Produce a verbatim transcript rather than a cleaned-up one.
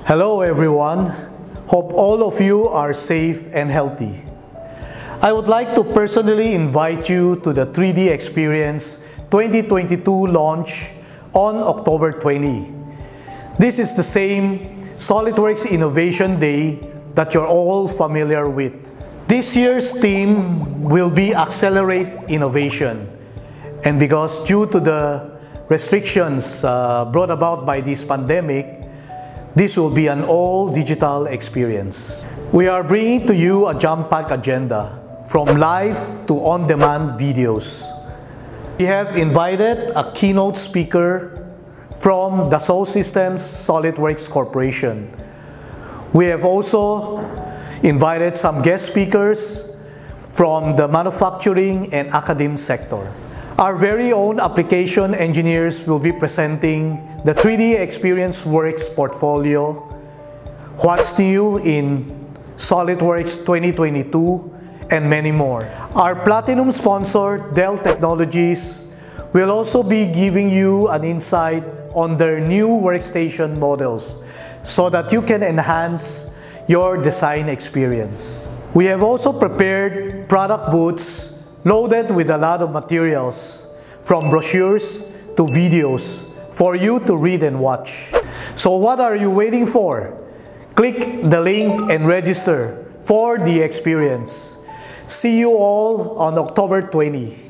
Hello everyone. Hope all of you are safe and healthy. I would like to personally invite you to the three D Experience twenty twenty-two launch on October twentieth. This is the same SolidWorks Innovation Day that you're all familiar with. This year's theme will be Accelerate Innovation. And because due to the restrictions uh, brought about by this pandemic, this will be an all-digital experience. We are bringing to you a jam-packed agenda, from live to on-demand videos. We have invited a keynote speaker from Dassault Systems SolidWorks Corporation. We have also invited some guest speakers from the manufacturing and academic sector. Our very own application engineers will be presenting the three D Experience Works portfolio, what's new in SolidWorks twenty twenty-two, and many more. Our platinum sponsor, Dell Technologies, will also be giving you an insight on their new workstation models so that you can enhance your design experience. We have also prepared product booths loaded with a lot of materials, from brochures to videos, for you to read and watch. So what are you waiting for? Click the link and register for the experience. See you all on October twentieth.